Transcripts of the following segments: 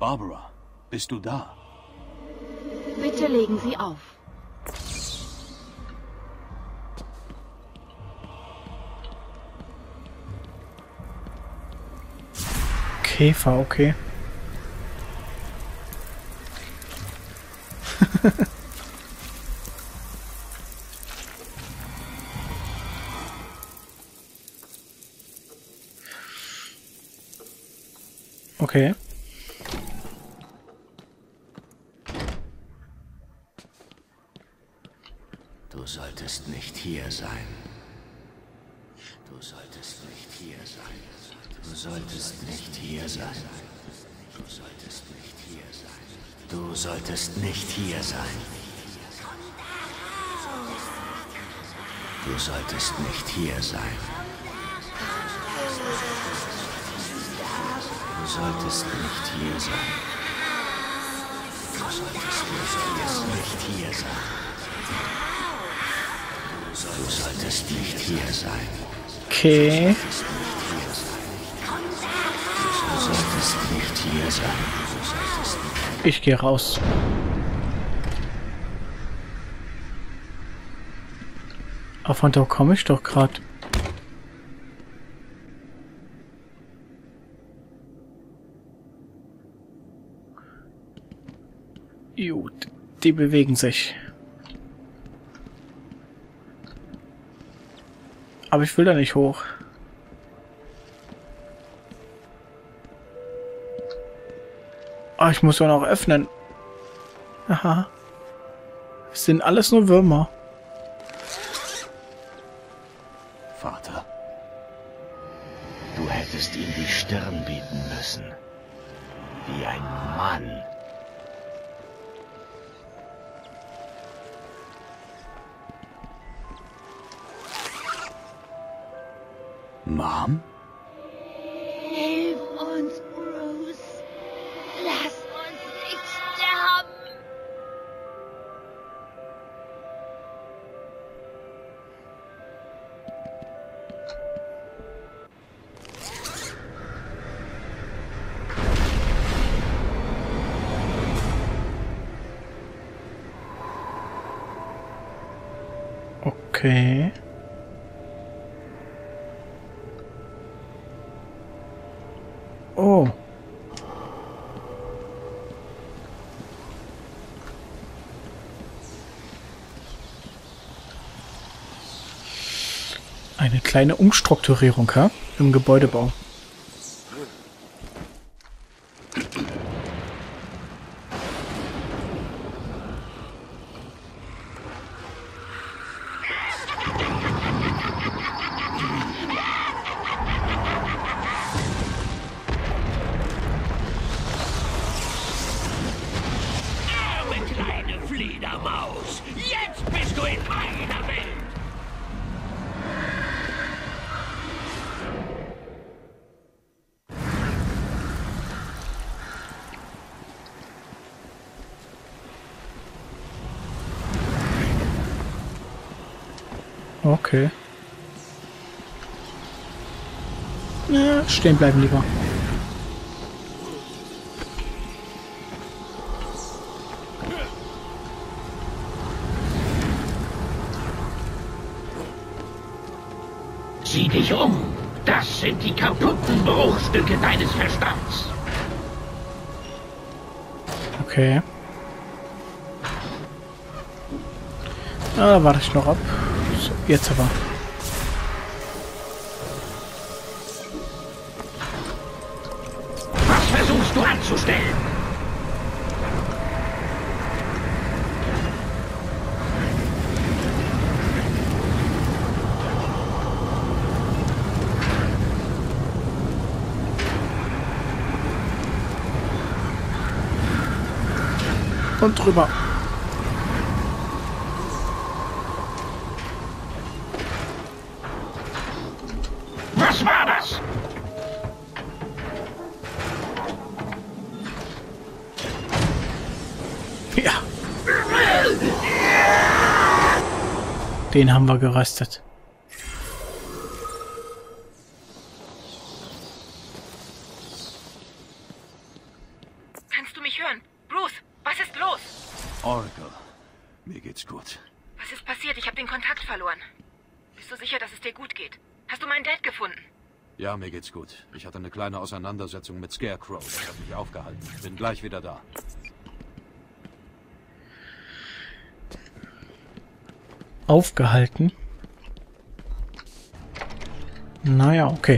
Barbara, bist du da? Bitte legen Sie auf. Käfer, okay. Okay. Du solltest nicht hier sein. Du solltest nicht hier sein. Du solltest nicht hier sein. Du solltest nicht hier sein. Du solltest nicht hier sein. Du solltest nicht hier sein. Du solltest nicht hier sein. Du solltest nicht hier sein. Du solltest nicht hier sein. Okay. Du solltest nicht hier sein. Ich gehe raus. Aber von da komme ich doch gerade. Gut, die bewegen sich. Aber ich will da nicht hoch. Ah, ich muss ja noch öffnen. Aha. Es sind alles nur Würmer. Vater, du hättest ihm die Stirn bieten müssen. Wie ein Mann. Mom? Hilf uns, Bruce. Lass uns nicht sterben. Okay. Oh. Eine kleine Umstrukturierung, ha? Im Gebäudebau. Fledermaus, jetzt bist du in meiner Welt! Okay. Ja, stehen bleiben lieber. Sieh dich um! Das sind die kaputten Bruchstücke deines Verstands! Okay. Ah, da warte ich noch ab. So, jetzt aber. Was versuchst du anzustellen? Und drüber. Was war das? Ja. Den haben wir geröstet. Mir geht's gut. Was ist passiert? Ich habe den Kontakt verloren. Bist du sicher, dass es dir gut geht? Hast du meinen Dad gefunden? Ja, mir geht's gut. Ich hatte eine kleine Auseinandersetzung mit Scarecrow. Das hat mich aufgehalten. Bin gleich wieder da. Aufgehalten? Naja, okay.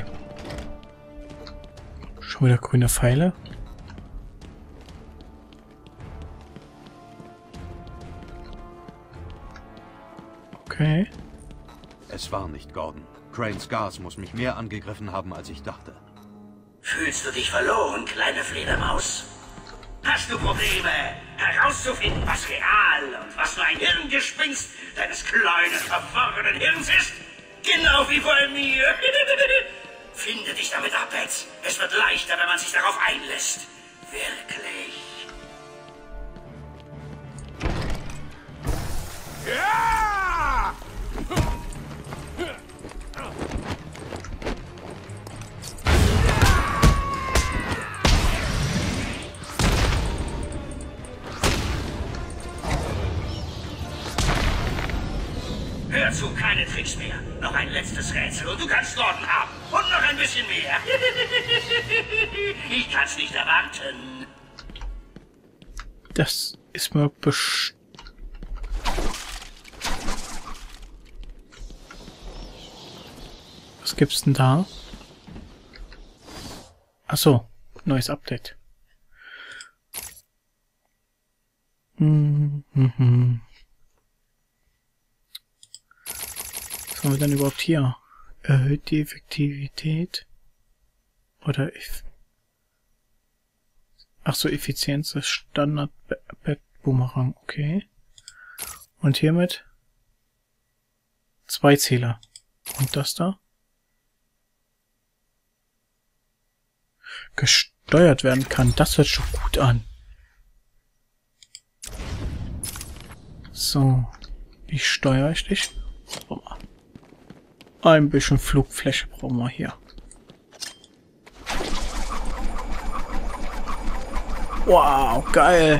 Schon wieder grüne Pfeile. Okay. Es war nicht Gordon. Cranes Gas muss mich mehr angegriffen haben, als ich dachte. Fühlst du dich verloren, kleine Fledermaus? Hast du Probleme, herauszufinden, was real und was nur ein Hirngespinst deines kleinen, verworrenen Hirns ist? Genau wie bei mir. Finde dich damit ab, Betsy. Es wird leichter, wenn man sich darauf einlässt. Wirklich. Ja! Hör zu, keine Tricks mehr. Noch ein letztes Rätsel und du kannst Gordon haben. Und noch ein bisschen mehr. Ich kann's nicht erwarten. Das ist mir Was gibt's denn da? Ach so, neues Update. Was haben wir denn überhaupt hier? Erhöht die Effektivität? Oder ach so, Effizienz des Standard Boomerang, okay. Und hiermit 2 Zähler. Und das da? Gesteuert werden kann. Das hört schon gut an. So. Wie steuere ich dich? Ein bisschen Flugfläche brauchen wir hier. Wow, geil.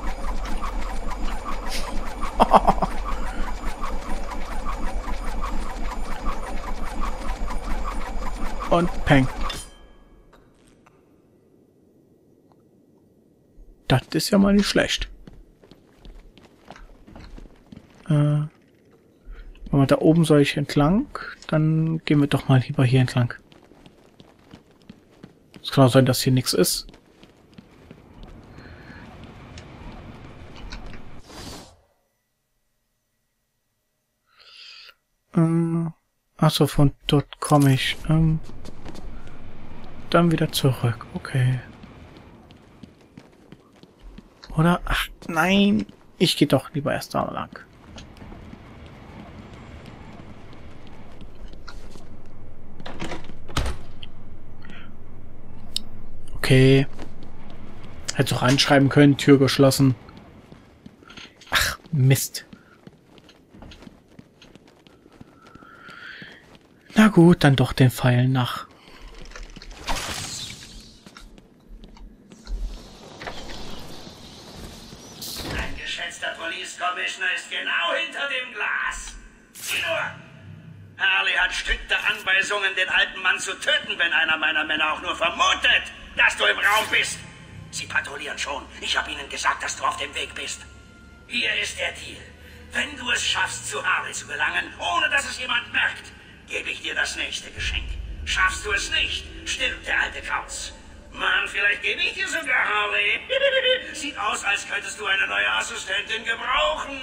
Und peng. Das ist ja mal nicht schlecht. Wenn wir da oben soll ich entlang, dann gehen wir doch mal lieber hier entlang. Es kann auch sein, dass hier nichts ist. Achso, von dort komme ich. Dann wieder zurück. Okay. Oder? Ach, nein. Ich gehe doch lieber erst da lang. Okay. Hätte auch anschreiben können, Tür geschlossen. Ach, Mist. Na gut, dann doch den Pfeil nach. Ein geschätzter Police Commissioner ist genau hinter dem Glas. Sieh nur. Harley hat strikte Anweisungen, den alten Mann zu töten, wenn einer meiner Männer auch nur vermutet, dass du im Raum bist. Sie patrouillieren schon. Ich habe ihnen gesagt, dass du auf dem Weg bist. Hier ist der Deal. Wenn du es schaffst, zu Harley zu gelangen, ohne dass es jemand merkt, gebe ich dir das nächste Geschenk. Schaffst du es nicht, stirbt der alte Kauz. Mann, vielleicht gebe ich dir sogar Harley. Sieht aus, als könntest du eine neue Assistentin gebrauchen.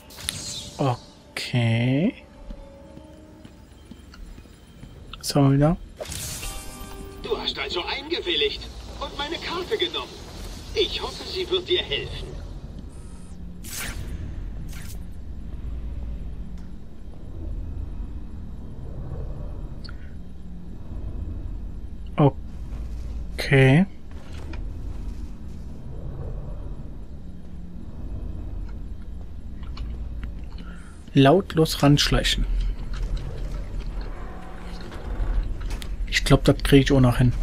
Okay. So, wieder. Du hast also eingewilligt und meine Karte genommen. Ich hoffe, sie wird dir helfen. Okay. Lautlos ranschleichen. Ich glaube, das kriege ich auch noch hin.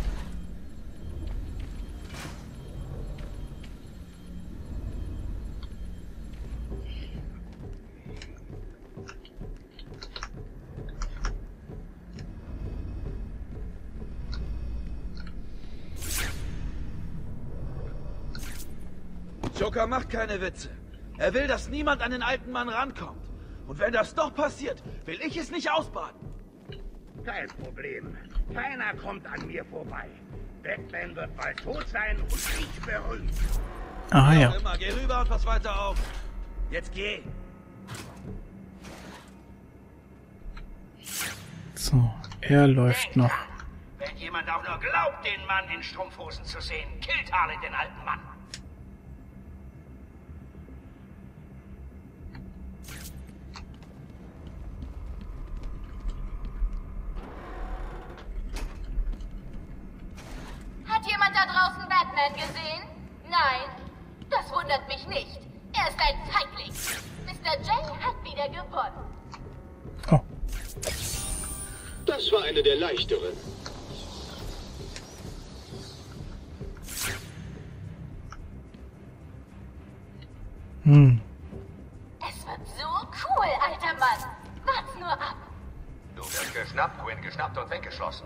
Joker macht keine Witze. Er will, dass niemand an den alten Mann rankommt. Und wenn das doch passiert, will ich es nicht ausbaden. Kein Problem. Keiner kommt an mir vorbei. Batman wird bald tot sein und ich berühmt. Ah ja. Immer, geh rüber und pass weiter auf. Jetzt geh. So, er läuft noch. Wenn jemand auch nur glaubt, den Mann in Strumpfhosen zu sehen, killt Harley den alten Mann. Hat jemand da draußen Batman gesehen? Nein? Das wundert mich nicht. Er ist ein Feigling. Mr. J hat wieder gewonnen. Oh. Das war eine der leichteren. Es wird so cool, alter Mann. Wart's nur ab. Du wirst geschnappt, Quinn, geschnappt und weggeschlossen.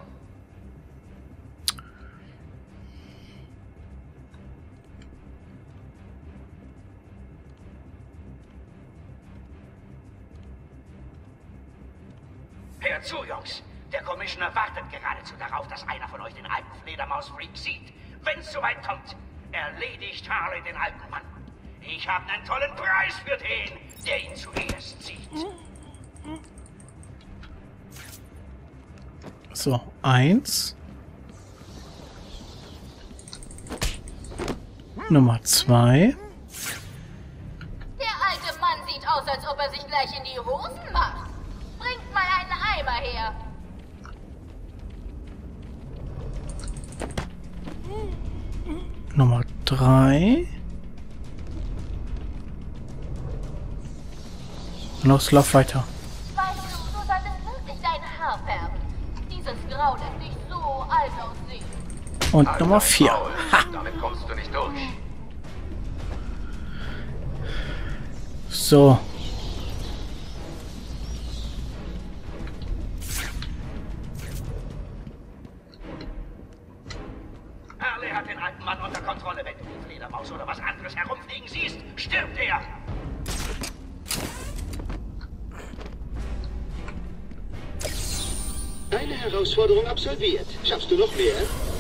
Hört zu, Jungs. Der Commissioner wartet geradezu darauf, dass einer von euch den alten Fledermaus-Freak sieht. Wenn's soweit kommt, erledigt Harley den alten Mann. Ich habe einen tollen Preis für den, der ihn zuerst sieht. So, 1. Nummer 2. Der alte Mann sieht aus, als ob er sich gleich in die Hosen macht. Bringt mal einen Eimer her. Nummer 3. Los, lauf weiter. Weißt du, du solltest wirklich dein Haar färben. Dieses Grau lässt dich so alt aussehen. Und Nummer 4. Ha! Damit kommst du nicht durch. So. Harley hat den alten Mann unter Kontrolle. Wenn du die Fledermaus oder was anderes herumfliegen siehst, stirbt er. Eine Herausforderung absolviert. Schaffst du noch mehr?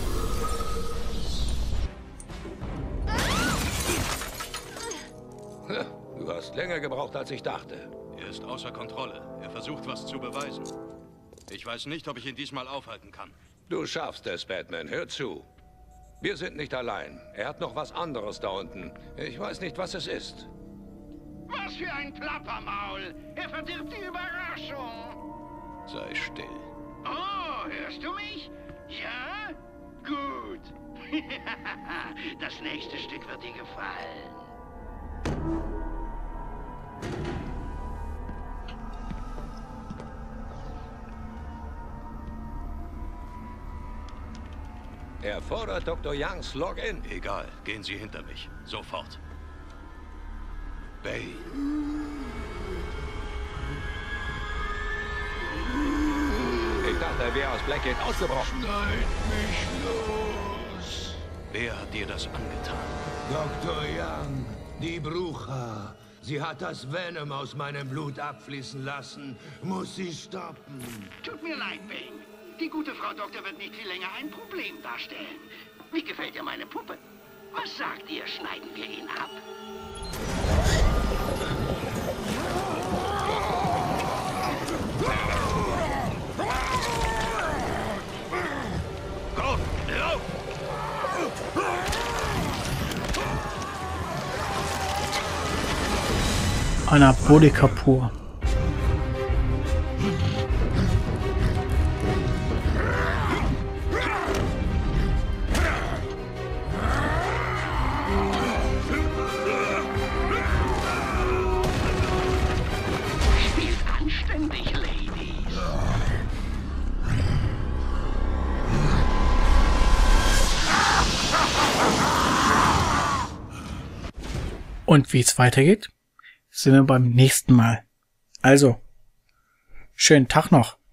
Du hast länger gebraucht, als ich dachte. Er ist außer Kontrolle. Er versucht, was zu beweisen. Ich weiß nicht, ob ich ihn diesmal aufhalten kann. Du schaffst es, Batman. Hör zu. Wir sind nicht allein. Er hat noch was anderes da unten. Ich weiß nicht, was es ist. Was für ein Plappermaul. Er verdirbt die Überraschung. Sei still. Oh, hörst du mich? Ja? Gut. Das nächste Stück wird dir gefallen. Er fordert Dr. Youngs Login. Egal, gehen Sie hinter mich. Sofort. Bay. Ich dachte, er wäre aus Blackgate ausgebrochen. Schneid mich los. Wer hat dir das angetan? Dr. Young, die Brucha. Sie hat das Venom aus meinem Blut abfließen lassen. Muss sie stoppen. Tut mir leid, Bane. Die gute Frau Doktor wird nicht viel länger ein Problem darstellen. Wie gefällt dir meine Puppe? Was sagt ihr? Schneiden wir ihn ab? Komm, lauf! Anabolika pur. Spielt anständig, Ladies. Und wie es weitergeht, sehen wir beim nächsten Mal. Also, schönen Tag noch.